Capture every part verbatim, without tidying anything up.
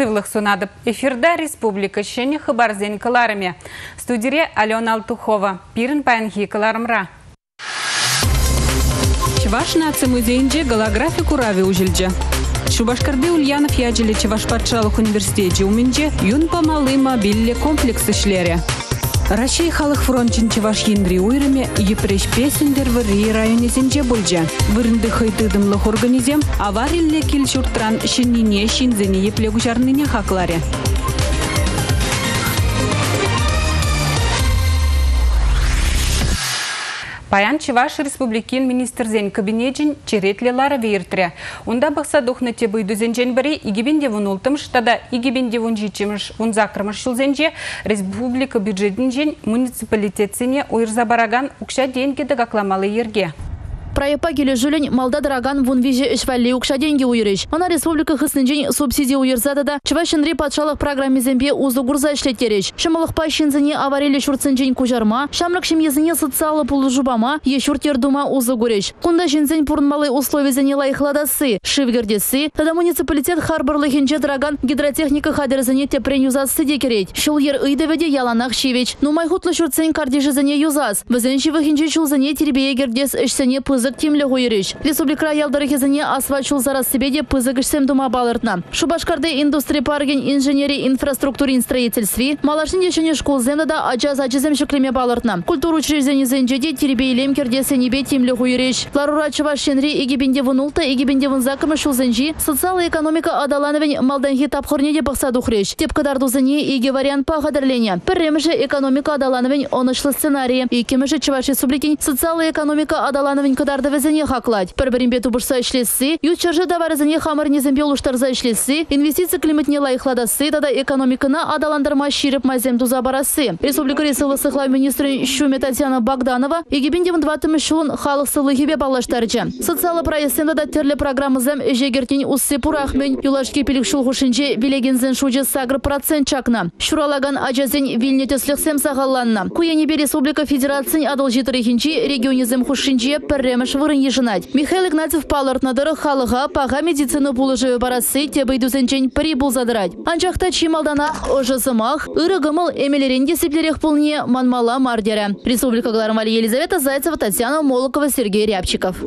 Сывлых сунадып. Эфирда республика шені хабарзен каларыме. Студире Алена Алтухова. Пирин паянхи каларымра. Чуваш нация музейнже голографику рави ужильже. Шубашкарды Ульянов яджили Чуваш патшалық университете уминже юн помалы мобильный комплекс ишлере. Россия халық фронтын Чуваш ендри уйрыме епреш песендер в Ри районе зенже бульже. Вырынды хайтыдымлық организем аварилле килшуртран шинине шинзене еплегу жарныне хакларе. Паян Чуваш республикин министрзен кабинетжин черетлелары вейртре. Унда бақса духны те бұйду зенжен бірі игебенде вун ултымыш, тада игебенде вун жичимыш, вун закрымыш шылзенже республика бюджетінжен муниципалитетсене уйрза бараган укша деньги дагакламалы ерге. Проепа келі жүлін малда дыраган вун виже ішвәлі ұқша денге уйрыш. Она республика хыснынжен субсидия уйырзады да Чувашинри патшалық программезембе узы гурза ішлеттереш. Шымылық пайшынзыне аварелі шурцынжен кужарма, шамрық шемезіне социалы пулы жубама, ешуртер дума узы гуреш. Кунда жинзен пурнмалы условизене лайықладасы, шивгердесі, тада муниципалитет харбарлыхенже дыраган гидротехника хадерзіне тепрен юзасы декерет. Шул ер ыйдаведе яланақ шивеч. Нумай хутлы шурцын кардежізіне юзас. Візен шивахенже шулзыне тербее гердес ішсене пызык тимле хуйрыш. Республика ялдарыхезіне асфальт шулзарас себеде пызык ішсем дума балыртна. Шубашкарды индустрия парген инженерии инфраструктурин строительстве, малашын дешене школ земда аджаз аджизем шуклеме балыртна. Культуру учреждения зенжеде тербейлем кердесе небе тимле хуйрыш. Ларура Чувашинри игибенде вунулта, игибенде вун закымы шулзенжи, социальная экономика адалановень малданхи тапхорнеде бақса духрыш. Тепкадарду зене иги вариант пахадарления. Перремже экономика адалановень онышлы сценарии. И кемже Чуваш республикин социальная экономика адалановень кадарда везене хаклать. Перберимбе тубышса ишлесы, ючаржы даварызене хамарнезембе улуштарза ишлесы, инвестиции климатне лайхладасы, тада экономикана адаландарма ширип мазем туза барасы. Республика ресылы сыхла министры Шуме Татьяна Богданова игибендем дватым шулын халық сылыхибе балаштарчы. Социалы проессенда да терлі программызем жегертень уссы пурахмен юлашки пилік шулхушинче билегензен шуджы сагры процент чакна. Шуралаган аджазен вильнетеслихсем сағаланна. Куянебе Республика Федерациян адалжитырыхинчи регионизем хушинче перремеш вырын ежинать. Михаил Игнатьев палыртнадыры халыға паға медицина пулыжы барасы тебайдузенчен прибул задырать. Анчақта чималданақ, ожызымақ, ырығымыл эмелеренде сеплерек пулне манмала мардері. Республика Глармали Елизавета Зайцева, Татьяна Молокова, Сергей Рябчиков.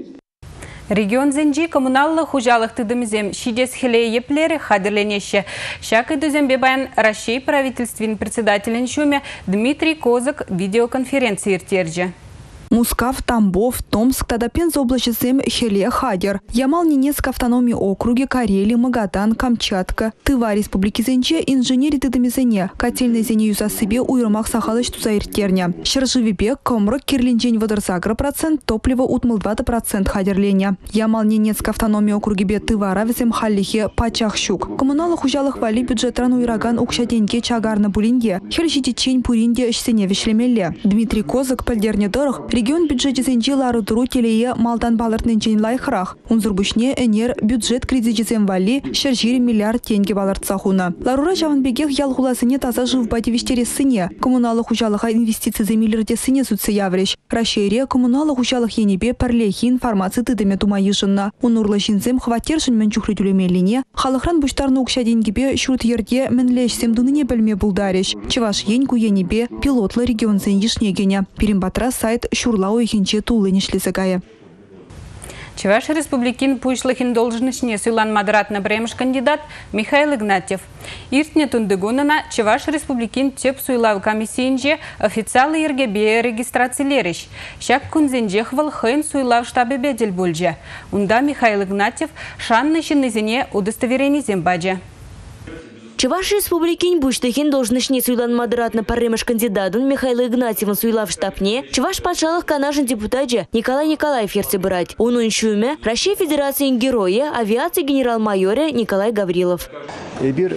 Регион зенжи коммуналлы хужалық тыдымызем шидес хиле еплері хадерленеші. Шак идузем бебаян Россия правительствен председателен шуме Дмитрий Козак видеоконференции иртержі. Мускав, Тамбов, Томск, тада Пенза облачесем Хеле, Хадер. Ямал Ненецк автономии округе, Карелия, Магадан, Камчатка, Тыва республики зенче, инженери тыдымизене, котельной зене юзасыбе уйрымах сахалыш тузаиртерня. Шаржевебе, Комрок, Кирлинжень водорзагра процент, топливо утмыл двадцать процентов хадерленя. Ямал Ненецк автономии округе бе Тыва равизем халлихе Пачахщук. Коммуналы хужалых вали бюджетран уйраган укшаденьке чагарна булинге, хельшити чень пуринде ишсене вишлемелле. Дмитрий Козак, пальдерне дорог, регион бюджете зенчилары туру телее малдан балыртненчен лайхрах. Унзурбушне энер бюджет кредитизем вали шаржири миллиард тенге балыртсахуна. Ларура жаванбегех ялхуласыне таза живбати виштересыне. Коммуналы хужалыха инвестиции за миллиардесыне сутсы явреш. Рашере коммуналы хужалых енебе парлехи информации тыдыме тумайышынна. Унурлы жинзем хватершын менчухры тюлемелине. Халыхран буштарны укша денгебе шут ерде менлешсем дуныне бельме булдареш. Чеваш еньку енебе пилотлы регион зен ешнегене. Перембатра сайт Шурлау и хинче тулы нешлизагая. Чуваш республикин пуйшлыхин должностне сюлан модератно бремш кандидат Михаил Игнатьев. Иртне тундыгунана Чуваш республикин теп суйлав комиссиинже официалы ергебе регистрации лериш. Шак кунзенже хвал хэн суйлав штабе бедель бульже. Унда Михаил Игнатьев шанны шиннезене удостоверение зембаджа. Чуваш республикин буштыхин должностне суйлан модератно парремыш кандидатун Михаил Игнатьевын суйлав штабне, Чуваш патшалық канажын депутатжа Николай Николаев ерсе бырать. Унун шуме Россия Федерациян герои авиации генерал-майоре Николай Гаврилов. Бир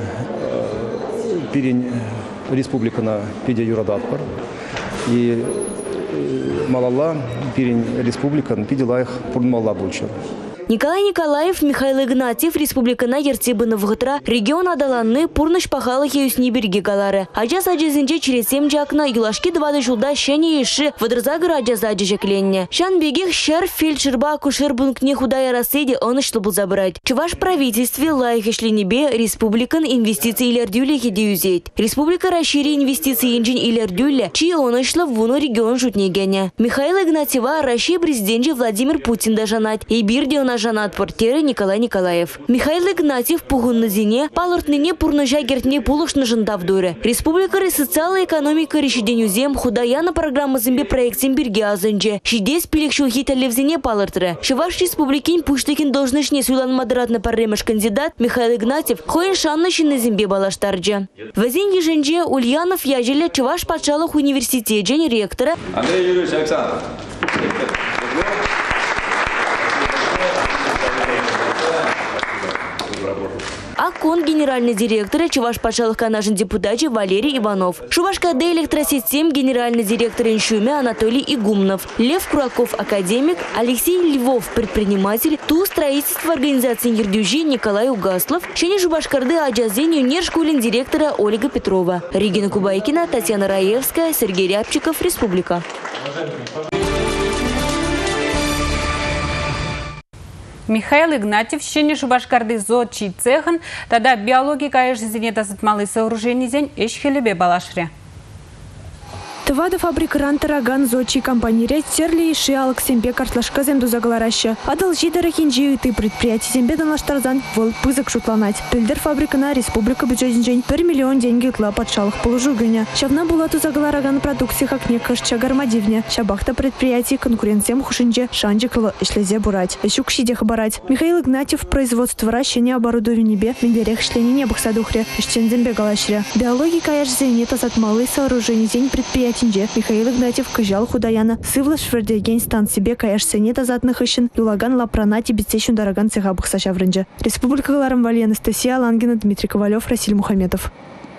пирень республикана пиде юрадатпар и малала пирень республикан пиде лайх пурнмалла бульча. Николай Николаев, Михаил Игнатьев республикана ертебыны вғытра регион адаланны пурныш пахалы хеюсни берге галары. Аджас аджазынже чересем жакна юлашки двады жылда шене еші выдрзагыр аджаз аджажекленне. Шан бегех шер фельдшерба акушер бункне худая расседи онышлы был забрать. Чуваш правительстве лайх небе республикан инвестиции илердюле хедеюзет. Республика расшири инвестиции инжин илердюле, чьи онышлы в вуну регион жутнегене. Михаил Игнатьева Россия президенте Владимир Путин дажанат. И бирде он ажанат портера Николай Николаев. Михаил Игнатьев пугун на зине, палортныне пурныжа гертне пулушны жындавдуры. Республика социальная экономика решиденюзем худая на программы зимбе проектим бирге азынже. Шидес пилекшу хиталев зине палортры. Шиваш республикин пуштыкин должнышне суйлан модератно парремыш кандидат Михаил Игнатьев хоен шанныщи на зимбе балаштарджа. Вазин еженже Ульянов яжеля Чуваш патшалых университет ректора. Андрей Юрьевич Александр. Акон генеральный директор Чуваш патшалых канажин депутат Валерий Иванов. Шубашкада электросистем генеральный директор Иншуме Анатолий Игумнов. Лев Кураков академик, Алексей Львов предприниматель, ту строительство организации Ердюжи Николай Угаслов, Шени Шубашкарды аджазению нершкулин директора Ольга Петрова. Регина Кубайкина, Татьяна Раевская, Сергей Рябчиков, Республика. Михаил Игнатьев, щене Шубашкарды зодчий цехан, тогда биология каеш зенета малый сооружений зень эшхелебе балашре. Тывады фабрикаран тараган зодчий компании терли и ши алксембе картлашка земду загалараща. Адал жидары хинжи ты предприятий зембе данлаштарзан вол пызык шутланать. Пельдер фабрикана республика бюджетинжень бір миллион деньги тла подшалых положу гыня. Шавна булату загалараган продукции хакне кашча гармадивня. Шабахта предприятий конкуренциям хушинже шанджикла ишлезе бурать. Ищук шидех барать. Михаил Игнатьев производство ращения оборудования небе мендерех шлени небых садухре. Ищен зембе галашре. Биология каяш зенета от малый сооружений зень предприятий. Михаил Игнатьев кажал худаяна сывла швердеген стан себе каяш сенета затных ищен юлаган лапранати бицещун дороган цехабых сашаврынжа. Республика Галарамвали Анастасия Лангина, Дмитрий Ковалев, Расиль Мухаметов.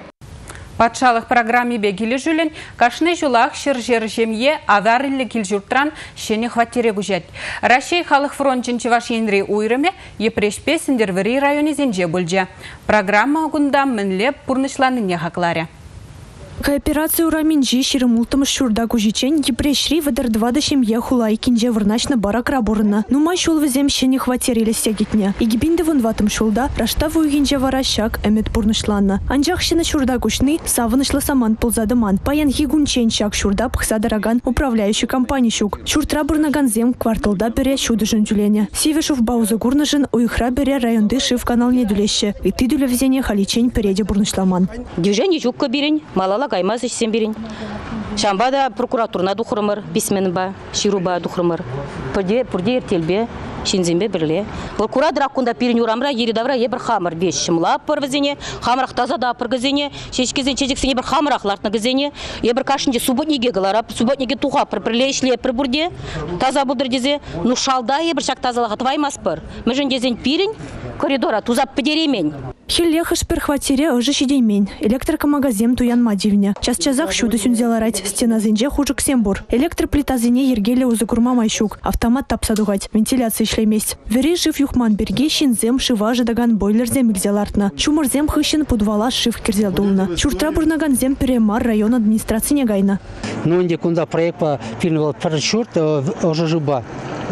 Патшалық программе бегілі жүлін, кашны жулақ шыр-жер жемье авариллі кілжуртран шені хваттере гужет. Рашей халық фронтын чеваш енрей уйрыме епрешпе сіндервери районе зенже бүлже. Программа ұғында мінлеп пұрнышланы не хақлары. Кооперация ураминжи ширемултым шурда кужичень епрешри выдар два до семье хулай кинже вырначна барак раборына. Нумай шул везем щене хватерили стягитня. И гибинде вон ватым шулда раштаву гинже варащак эмет пурнышланна. Анжах щене шурда кушны савынышлы саман ползадыман. Паян хигунчен шак шурда пхса дороган управляющий компаний щук. Шуртра бурнаган зем кварталда бере шуды жындюленя. Сивешув баузы гурнажын уихра бере районды шив канал недулеще. И ты дюля везене халичень переде бурнышламан. Движение жукка берень, малала каймаз ищем берень. Шамбада прокуратурна духрымыр, письменба, шируба духрымыр. Пурде пурде ертелбе, шинзембе бірле. Прокуратура кунда перень урамра, еридавра ебір хамыр беш шымлап пыр візене, хамырақ тазада пыр гізене, шешкезен чечексен ебір хамырақлартны гізене, ебір кашынде субботниге галара, субботниге туға пыр пірле ішле пыр бурде, таза бұдыр дезе, ну шалда ебір шак тазалаға тваймас пыр. Мүжін дезен перень, коридора тузап педеремень. Хиллехаш перхватире ожи шидеймень. Электрокомагазем туян мадивня. Час-часах шуды сюнзеларать. Стена зенже хужик сембур. Электроплита зене ергеле узы курма майшук. Автомат тапсадугать. Вентиляция шлеместь. Вери жив юхман берге шинзем шиважа даган бойлер зем илзелартна. Чумар зем хыщен пудвала шив кирзелдулна. Чуртра бурнаган зем перемар район администрации негайна. Ну инде кунда проект по фильму парашют ожи жиба.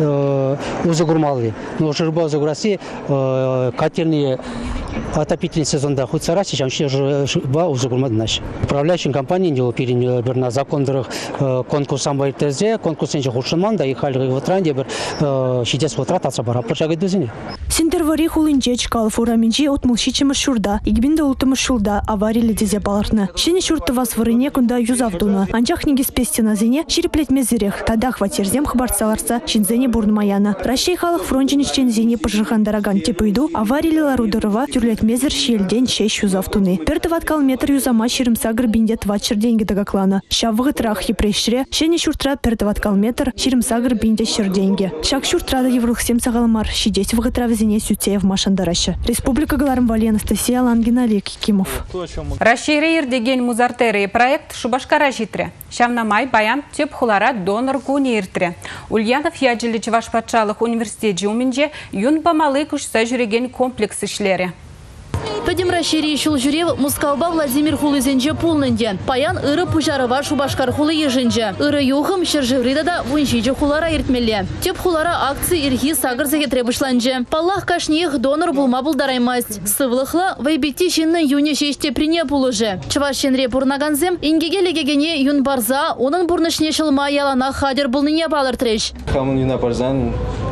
Узы гурмалы. Но ожи жиба узы гурасы котельные отопительный сезон да хоть сараси, чем еще жиба узы гурмады наш. Управляющим компанией делал перень на законных конкурсам байтерзе, конкурс инже хушман да и хали в транде бер шидес вот рататься бара пошагать дезине. Синтервари хулинчеч калфураминчи отмылщичем шурда. Игбинде ултым шулда аварии ледезе балартна. Щене шурта вас варыне кунда юзавдуна. Анчах неги спести на зене череплет мезерех. Тада хватерзем хабарцаларса шинзене бурнмаяна. Ращей халах фронтинич чензене пожирхан дороган тепойду аварии ларудорова тюрлет мезер щельдень шесть юзавтуны. Пертоваткал метр юзама ширимса грбинде твачер деньги тагаклана. Щаввы трах епрешре. Щене шуртра пертоваткал метр ширимса грбинде щер деньги. Шак шуртра да еврухсем сагаламар. Щидесь вгытра везене сютеев машандараща. Республика Галарамвали Анастасия Лангина, Олег Кимов. Расширейр деген музартеры проект Шубашкара житре. Шавнамай баян теп хулара донор гуни иртре. Ульянов яджили Ажили Чуваш патшалық университет жуминже юн памалы күшса жүреген комплекс ішлері. Пөдем расшири шул жюрев Мускалба Владимир Хулызенже полнынде. Паян ыры пужарыва Шубашкар хулы ежінже. Ыры юхым шыржыврида да вуншиджи хулара иртмелі. Теп хулара акции ирхи сагыр зәгетре бұшланже. Паллах кашниех донор булма булдараймасть. Сывлықла вайбекте шинны юне шеште прине пулыжы. Чывашшенре пурнаганзем ингеге легегене юн барза, оның бурнышне шылма ялана хадер булныне балыр треш. Хамын юна барзан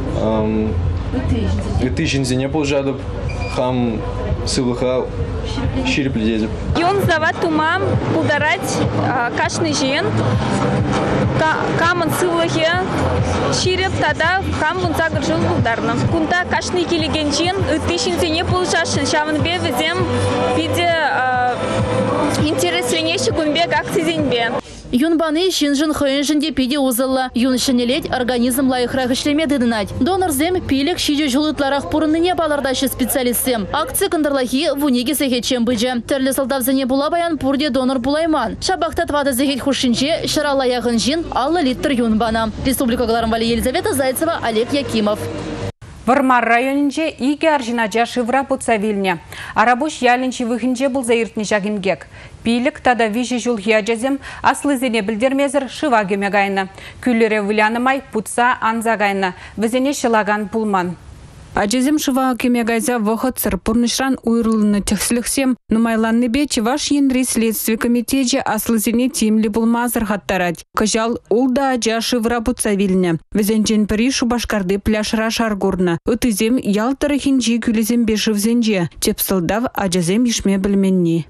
үтішінзіне пулжадып, хам сывлыха ширипледезіп. Юн зават тумам пулдарать кашны жен, камын сывлыхе ширип тада хам вунца гыржын пулдарны. Кунта кашны келеген жен үтішінзіне пулжашын шавын бе візем виде интересленеші күнбек акцизенбе. Юнбаны шинжин хойнжинде пиде узылла. Юн шинелет организм лайықрақ ішлемеді дынать. Донорзем пилік шиде жулытларақ пұрыныне балардашы специалистсем. Акция кындырлахи вунеге сехетчен быжы. Тірлі сылдавзіне була баян пұрде донор булайман. Шабақта твады зехет хушинче шырала яғын жин аллы литр юнбана. Республика Галармвали Елизавета Зайцева, Олег Якимов. Вармар районинже иге аржинаджа шывра пуцавильня. Арабуш ялинчи выхинже был заиртни жагингек. Пилік тада вижи жул хиаджазем аслызене білдермезір шыва кемегайна. Күллері вылянымай путса анзагайна. Візене шылаган пулман. Аджазем шыва кемегайза вохот сыр пурнышран уйрылыны тексліксем. Нумайланны бе Чуваш енри следствие комитеже аслызене тимли булмазыр хаттарать. Кажал улда аджа шывра пуцавильня. Візенжен піри Шубашкарды пляшра шаргурна. Утызем ялтыры хинжи күлізем бешівзенже. Тепсылдав аджазем ешме білменни.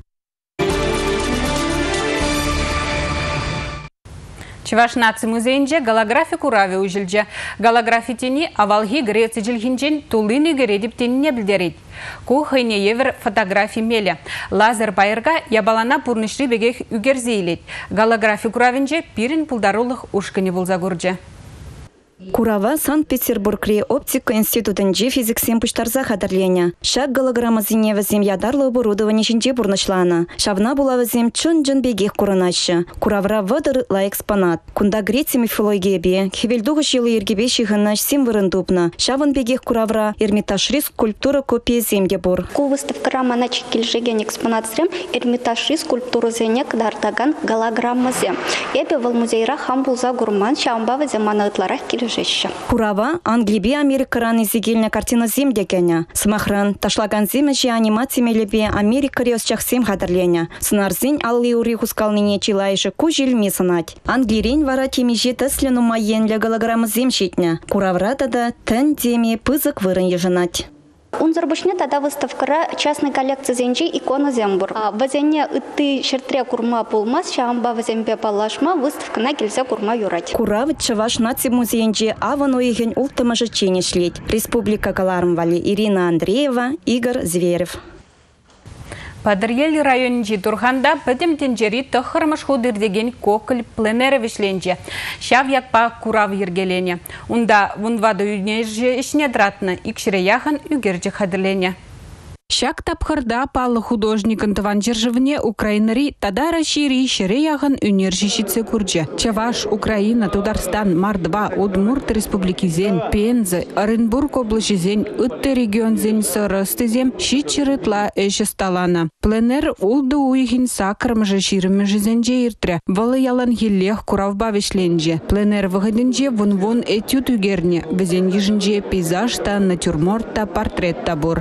Чуваш наци музейнже голографику рави ужілже. Голографитini авалги Греция жилхинжен тулыны гередиптеніне білдерет. Ку хайне евер фотографии меле. Лазер байырга ябалана пурнышры бегех үгерзейлет. Голографику равинже пирин пулдарулық ушкыны булзагурже. Курава Санкт-Петербургре оптика институтынже физиксем пуштарза хадырленя. Шак голограмма зине вазем ядарлы оборудование шинче бурнышлана. Шавна була вазем чун джан бегех куранашы. Куравра вадыр ла экспонат. Кунда Греция мифология бе. Хевельдуғы шилы ергебе шихынаш симвырын дупна. Шавын бегех куравра Эрмитажри скульптура копия земде бур. Ку выставка рамана чекилжеген экспонат зрем Эрмитажри скульптуру зенек дартаган голограмма зем. Ебе вал музейра хам булза гурман шамба вазем анатларах килжеген. Курава Англибе Америкаран изигельня картина земдегеня. Смахран ташлаган земежи анимация мелебе Америка рёсчахсем хадырленя. Сынарзин алли ури хускалныне чилайжы кужил месанать. Англирень вара темеже теслену майен для голограммы земщитня. Кураврата да тен теме пызык вырын еженать. Унзарбышне тада выставкара частной коллекции зенжи икона зембур. Вазене ыты шертре курма пулмас, шамба вазембе палашма выставка на кельзя курма юрать. Куравы Чуваш наци музейнже авану иген ултымажы ченешлеть. Республика Галармвали Ирина Андреева, Игорь Зверев. Падырел районинжи Турханда бәдім тенжери тұхырмыш худырдеген кокыл пленері вишленже. Шав ятпа курав ергелене. Унда вунвады үйнежі ішне дратны икшіре яхан үгерже хадырлене. Шак тапхырда палы художникын тыван жержывне Украинари тада расшири шире яғын үнержишіце күрже. Чаваш, Украина, Тударстан, Мардва, Удмурт Республики Зен, Пензы, Оренбург области Зен, Үтті регион Зен сырысты зем, шичырытла эші сталана. Пленер улды уйхин сакрым жеширым жезенже иртре. Валы ялан хиллех куравба вишленже. Пленер вғыдынже вон-вон этюд үгерне. Візен ежінже пейзажта, натюрмортта, портретта бур.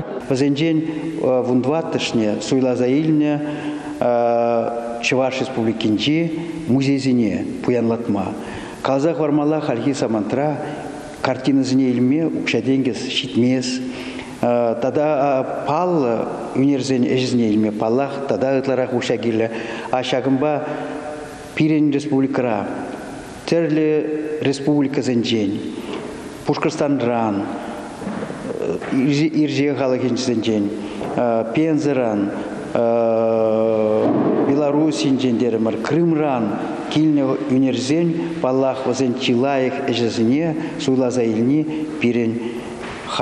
Вундватышне, суйлазаильне, Чуваш республикинчи, музейзине, пуянлатма. Казах вармала хальхи самантра, картина зине ильме, укшаденгес, щитмес. Тада пал унерзен эжзине ильме, паллах, тада ытларах укшагиле. А шагымба пирен республикара, терле республика зенчень, Пушкарстан ран, Ирже галагенчизен Пензеран, Беларусь инжендермар, Крымран, Кильне юнерзен, Паллах возен Чилаек эжезине, Суйлазаильни, Пирен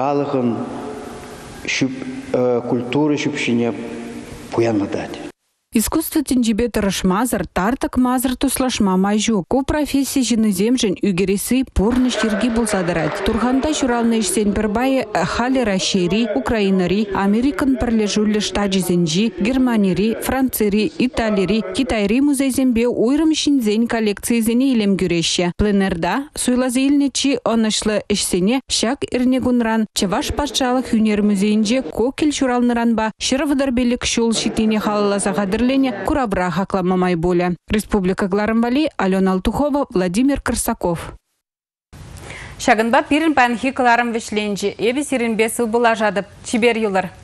халахын культуры шупшине пуянладать. Искусство тенджибе тырышмазыр, тартак мазыр туслашма майжу. Ку профессия жины земжен үгереси пурны ширги булсадырать. Турханда журалны ишсен бірбайы хали рашири, украинари, американ парлежулі штаджи зенжи, германири, францири, италири, китайри музейзембе уйрым шинзен коллекции зене илем гюреща. Пленерда суйлазейлнечи онышлы ишсене шак ирнегунран, чаваш патшалық юнер музейнже кокел журалныранба, шыравдарбелік шул шитине халаласа қадыр Курабра хаклама майбуля. Республика Гларамбали, Алена Алтухова, Владимир Корсаков. Шагынба пирин панхи кларам вишленджи, эби сирин бесыл була жадып, чибер юлар.